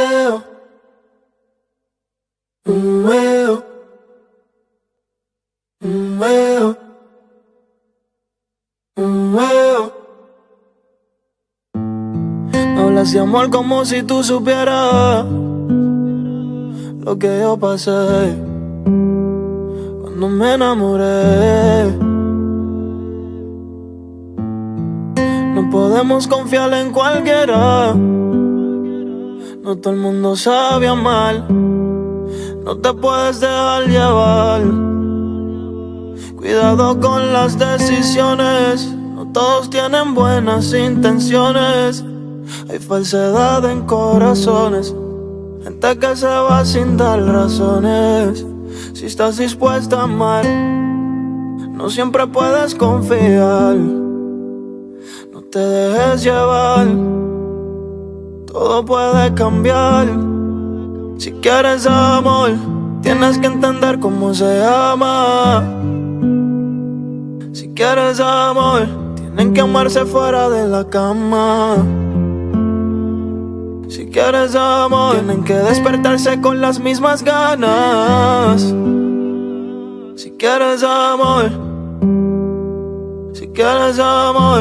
huevo, un huevo, un huevo, un huevo. Me hablas de amor como si tú supieras lo que yo pasé cuando me enamoré. No podemos confiar en cualquiera, no todo el mundo sabe amar. No te puedes dejar llevar, cuidado con las decisiones. No todos tienen buenas intenciones, hay falsedad en corazones, gente que se va sin dar razones. Si estás dispuesta a amar, no siempre puedes confiar. No te dejes llevar, todo puede cambiar. Si quieres amor, tienes que entender cómo se ama. Si quieres amor, tienen que amarse fuera de la cama. Si quieres amor, tienen que despertarse con las mismas ganas. Si quieres amor, si quieres amor,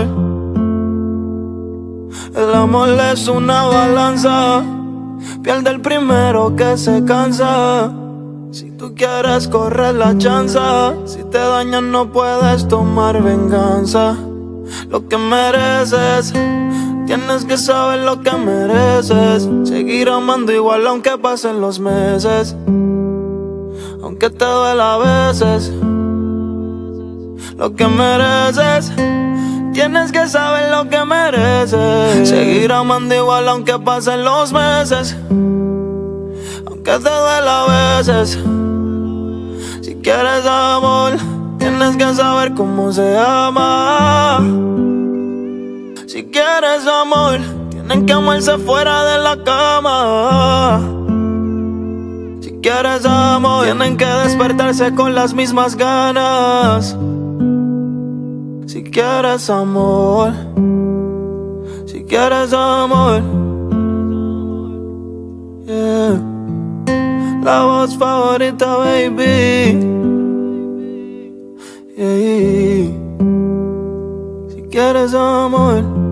el amor es una balanza, pierde el primero que se cansa. Si tú quieres correr la chanza, si te dañan no puedes tomar venganza. Lo que mereces, tienes que saber lo que mereces. Seguir amando igual aunque pasen los meses, aunque te duela a veces. Lo que mereces, tienes que saber lo que mereces. Seguir amando igual aunque pasen los meses, aunque te duela a veces. Si quieres amor, tienes que saber cómo se ama. Si quieres amor, tienen que amarse fuera de la cama. Si quieres amor, tienen que despertarse con las mismas ganas. Si quieres amor, si quieres amor, yeah. La voz favorita, baby, yeah. Si quieres amor.